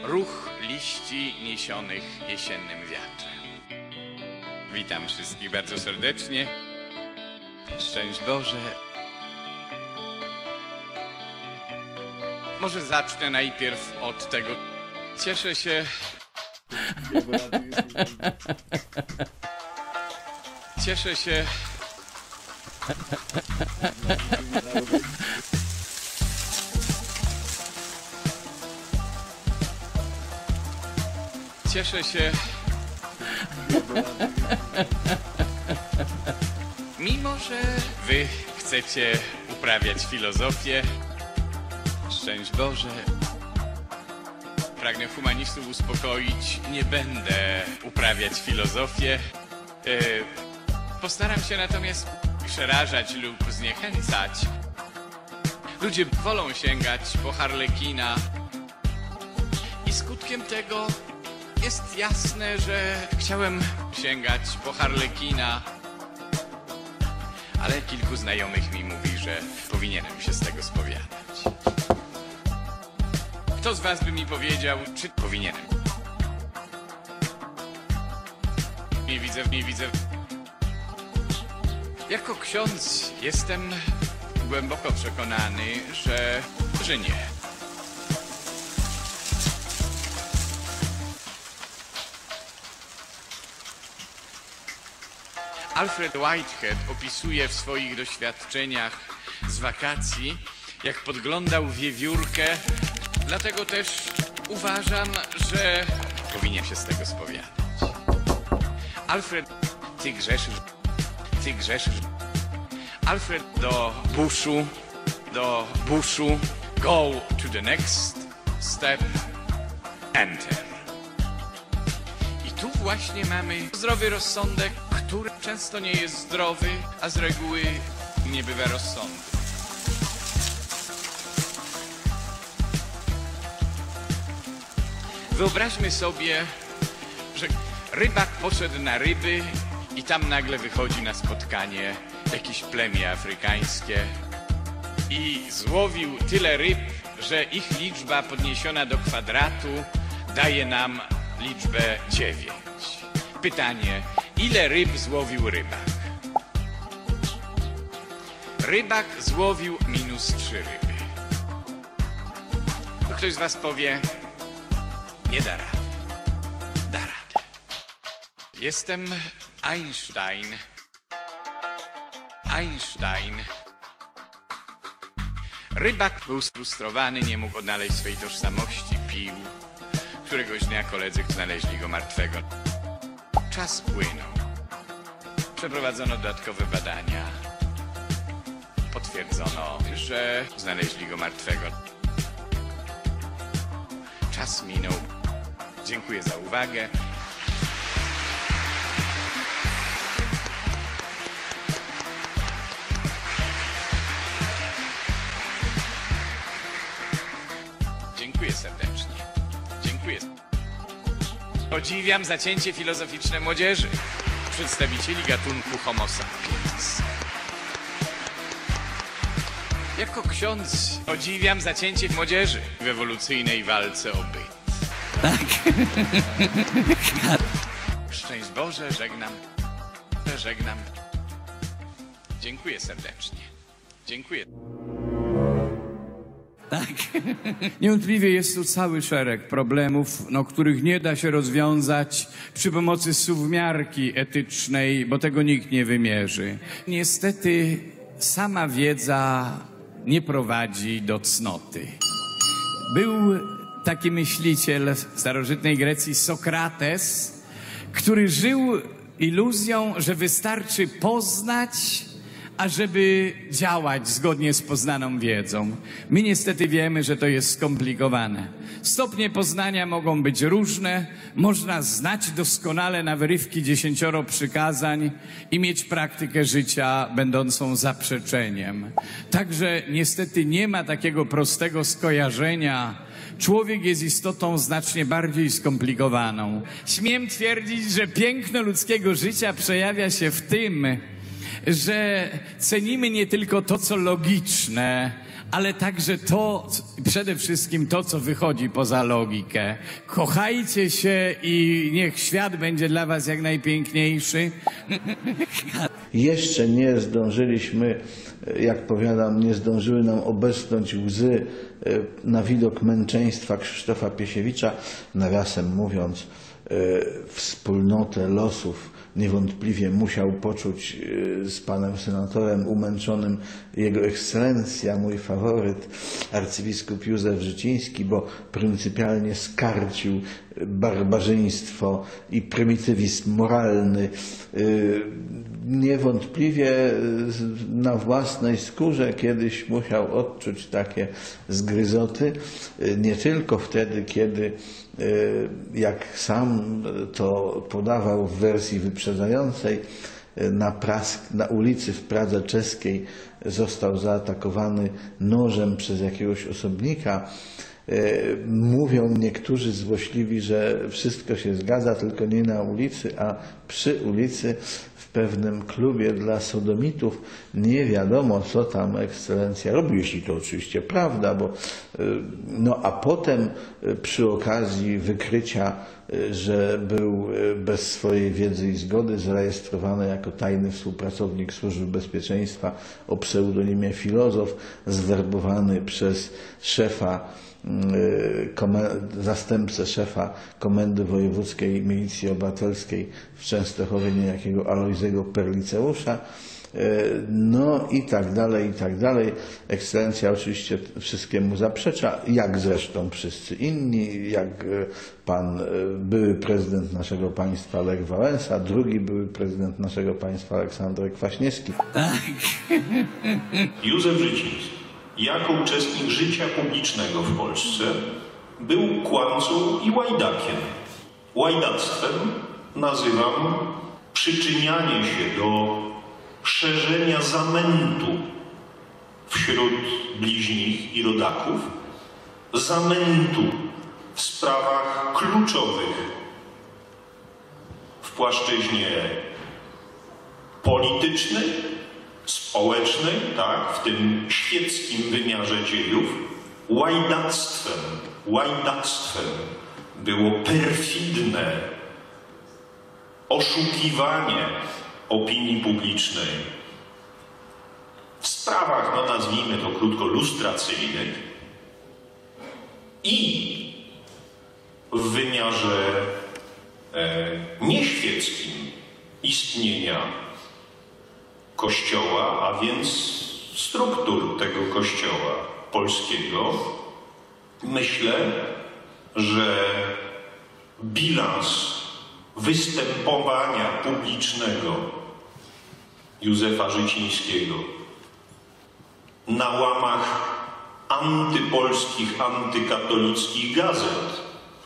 ruch liści niesionych jesiennym wiatrem. Witam wszystkich bardzo serdecznie. Szczęść Boże. Może zacznę najpierw od tego. Cieszę się. Cieszę się. Cieszę się. Mimo że wy chcecie uprawiać filozofię, szczęść Boże, pragnę humanistów uspokoić, nie będę uprawiać filozofię. Postaram się natomiast przerażać lub zniechęcać. Ludzie wolą sięgać po Harlekina i skutkiem tego jest jasne, że chciałem sięgać po Harlekina, ale kilku znajomych mi mówi, że powinienem się z tego spowiadać. Kto z was by mi powiedział, czy powinienem? Nie widzę. Jako ksiądz jestem głęboko przekonany, że nie. Alfred Whitehead opisuje w swoich doświadczeniach z wakacji, jak podglądał wiewiórkę, dlatego też uważam, że powinien się z tego spowiadać. Alfred, ty grzeszysz. Alfred do buszu, go to the next step, enter. I tu właśnie mamy zdrowy rozsądek, który często nie jest zdrowy, a z reguły nie bywa rozsądny. Wyobraźmy sobie, że rybak poszedł na ryby i tam nagle wychodzi na spotkanie jakieś plemię afrykańskie i złowił tyle ryb, że ich liczba podniesiona do kwadratu daje nam liczbę 9. Pytanie, ile ryb złowił rybak? Rybak złowił -3 ryby. Ktoś z was powie, nie da rady. Da radę. Jestem Einstein. Rybak był sfrustrowany, nie mógł odnaleźć swojej tożsamości, pił. Któregoś dnia koledzy znaleźli go martwego. Czas płynął. Przeprowadzono dodatkowe badania. Potwierdzono, że znaleźli go martwego. Czas minął. Dziękuję za uwagę. Dziękuję serdecznie. Dziękuję. Podziwiam zacięcie filozoficzne młodzieży, przedstawicieli gatunku Homo sapiens. Jako ksiądz podziwiam zacięcie młodzieży w ewolucyjnej walce o byt. Tak. Szczęść Boże, żegnam. Dziękuję serdecznie. Dziękuję. Tak. Niewątpliwie jest tu cały szereg problemów, których nie da się rozwiązać przy pomocy suwmiarki etycznej, bo tego nikt nie wymierzy. Niestety sama wiedza nie prowadzi do cnoty. Był taki myśliciel w starożytnej Grecji, Sokrates, który żył iluzją, że wystarczy poznać, ażeby działać zgodnie z poznaną wiedzą. My niestety wiemy, że to jest skomplikowane. Stopnie poznania mogą być różne. Można znać doskonale na wyrywki 10 przykazań i mieć praktykę życia będącą zaprzeczeniem. Także niestety nie ma takiego prostego skojarzenia. Człowiek jest istotą znacznie bardziej skomplikowaną. Śmiem twierdzić, że piękno ludzkiego życia przejawia się w tym, że cenimy nie tylko to, co logiczne, ale także to, przede wszystkim to, co wychodzi poza logikę. Kochajcie się i niech świat będzie dla was jak najpiękniejszy. Jeszcze nie zdążyliśmy, jak powiadam, nie zdążyły nam obecnąć łzy na widok męczeństwa Krzysztofa Piesiewicza. Nawiasem mówiąc, wspólnotę losów niewątpliwie musiał poczuć z panem senatorem umęczonym jego ekscelencja, mój faworyt, arcybiskup Józef Życiński, bo pryncypialnie skarcił barbarzyństwo i prymitywizm moralny. Niewątpliwie na własnej skórze kiedyś musiał odczuć takie zgryzoty, nie tylko wtedy, kiedy, jak sam to podawał w wersji wyprzedzającej, na ulicy w Pradze Czeskiej został zaatakowany nożem przez jakiegoś osobnika. Mówią niektórzy złośliwi, że wszystko się zgadza, tylko nie na ulicy, a przy ulicy w pewnym klubie dla sodomitów. Nie wiadomo, co tam ekscelencja robi, jeśli to oczywiście prawda, bo a potem przy okazji wykrycia, że był bez swojej wiedzy i zgody zarejestrowany jako tajny współpracownik Służby Bezpieczeństwa o pseudonimie Filozof, zwerbowany przez szefa, zastępcę szefa Komendy Wojewódzkiej Milicji Obywatelskiej w Częstochowie, niejakiego Alojzego Perliceusza. No i tak dalej, i tak dalej. Ekscelencja oczywiście wszystkiemu zaprzecza, jak zresztą wszyscy inni, jak pan były prezydent naszego państwa Lech Wałęsa, drugi były prezydent naszego państwa Aleksander Kwaśniewski. Józef Życiński jako uczestnik życia publicznego w Polsce był kłamcą i łajdakiem. Łajdactwem nazywam przyczynianie się do szerzenia zamętu wśród bliźnich i rodaków, zamętu w sprawach kluczowych w płaszczyźnie politycznej, społecznej, tak, w tym świeckim wymiarze dziejów. Łajdactwem było perfidne oszukiwanie opinii publicznej w sprawach, nazwijmy to krótko, lustracyjnych i w wymiarze nieświeckim istnienia Kościoła, a więc struktur tego Kościoła polskiego. Myślę, że bilans występowania publicznego Józefa Życińskiego na łamach antypolskich, antykatolickich gazet,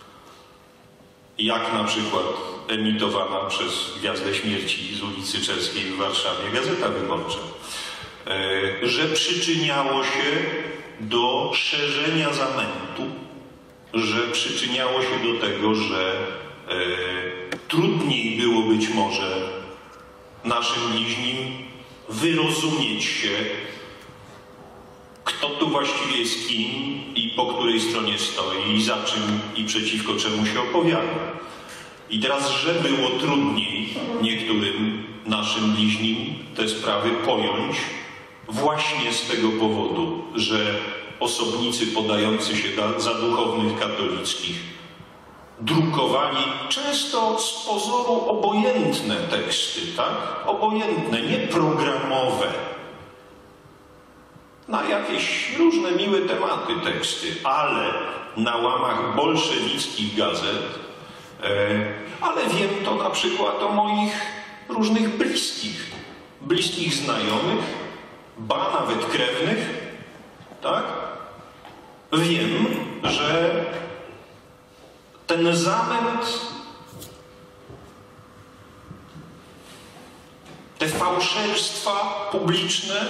jak na przykład emitowana przez Gwiazdę Śmierci z ulicy Czeskiej w Warszawie Gazeta Wyborcza, że przyczyniało się do szerzenia zamętu, że przyczyniało się do tego, że trudniej było być może naszym bliźnim wyrozumieć się, kto tu właściwie jest kim i po której stronie stoi i za czym i przeciwko czemu się opowiada. I teraz, że było trudniej niektórym naszym bliźnim te sprawy pojąć właśnie z tego powodu, że osobnicy podający się za duchownych katolickich drukowali często z pozoru obojętne teksty, tak? Obojętne, nieprogramowe, na jakieś różne miłe tematy teksty, ale na łamach bolszewickich gazet, ale wiem to na przykład o moich różnych bliskich znajomych, ba nawet krewnych, tak? Wiem, że ten zamęt, te fałszerstwa publiczne,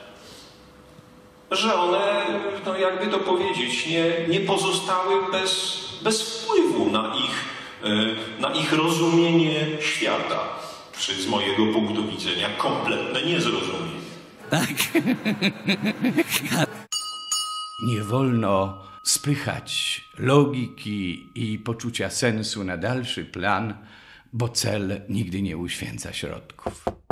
że one, jakby to powiedzieć, nie pozostały bez wpływu na ich rozumienie świata, czy z mojego punktu widzenia kompletne niezrozumienie. Tak. Nie wolno spychać logiki i poczucia sensu na dalszy plan, bo cel nigdy nie uświęca środków.